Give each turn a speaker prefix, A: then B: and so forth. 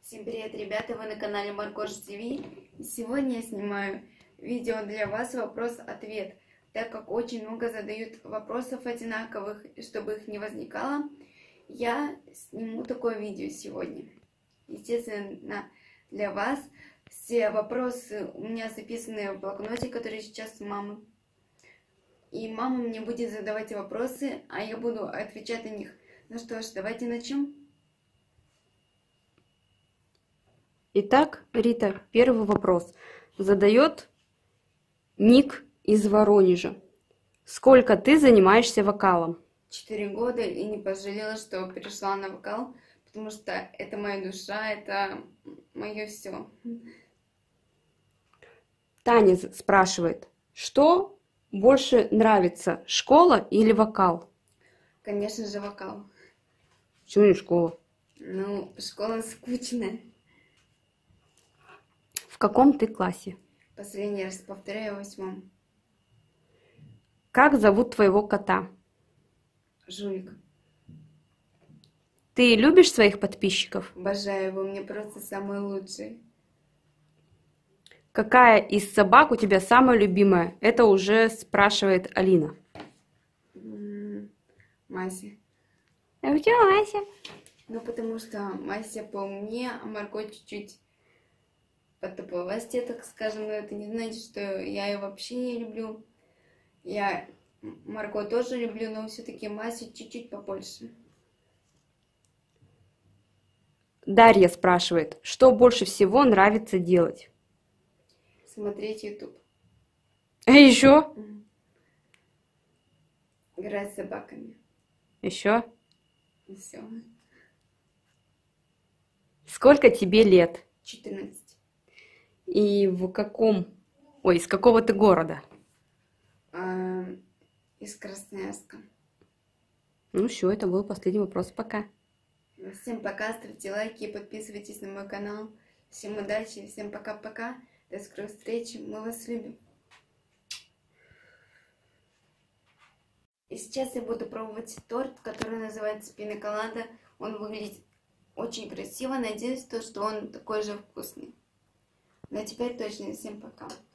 A: Всем привет, ребята! Вы на канале Маркош ТВ. И сегодня я снимаю видео для вас вопрос-ответ, так как очень много задают вопросов одинаковых, и чтобы их не возникало, я сниму такое видео сегодня. Естественно, для вас все вопросы у меня записаны в блокноте, который сейчас у мамы. И мама мне будет задавать вопросы, а я буду отвечать на них. Ну что ж, давайте начнем.
B: Итак, Рита, первый вопрос. Задает Ник из Воронежа. Сколько ты занимаешься вокалом?
A: 4 года и не пожалела, что перешла на вокал, потому что это моя душа, это мое все.
B: Таня спрашивает, что больше нравится, школа или вокал?
A: Конечно же, вокал.
B: Почему не школа?
A: Ну, школа скучная.
B: В каком ты классе?
A: Последний раз повторяю, в 8.
B: Как зовут твоего кота?
A: Жулик.
B: Ты любишь своих подписчиков?
A: Обожаю его, мне просто самый лучший.
B: Какая из собак у тебя самая любимая? Это уже спрашивает Алина.
A: Мася.
B: А у тебя Мася?
A: Ну, потому что Мася поумнее, а Марго чуть-чуть потуповастее, так скажем. Но это не значит, что я ее вообще не люблю. Я Марго тоже люблю, но все-таки Масю чуть-чуть побольше.
B: Дарья спрашивает, что больше всего нравится делать?
A: Смотреть YouTube.
B: А еще?
A: Играть с собаками.
B: Еще?
A: И все.
B: Сколько тебе лет?
A: 14.
B: И в каком... Ой, из какого ты города?
A: Из Красноярска.
B: Ну все, это был последний вопрос. Пока.
A: Всем пока, ставьте лайки и подписывайтесь на мой канал. Всем удачи, всем пока-пока. До скорой встречи, мы вас любим. И сейчас я буду пробовать торт, который называется пина-колада. Он выглядит очень красиво. Надеюсь, что он такой же вкусный. Но теперь точно всем пока.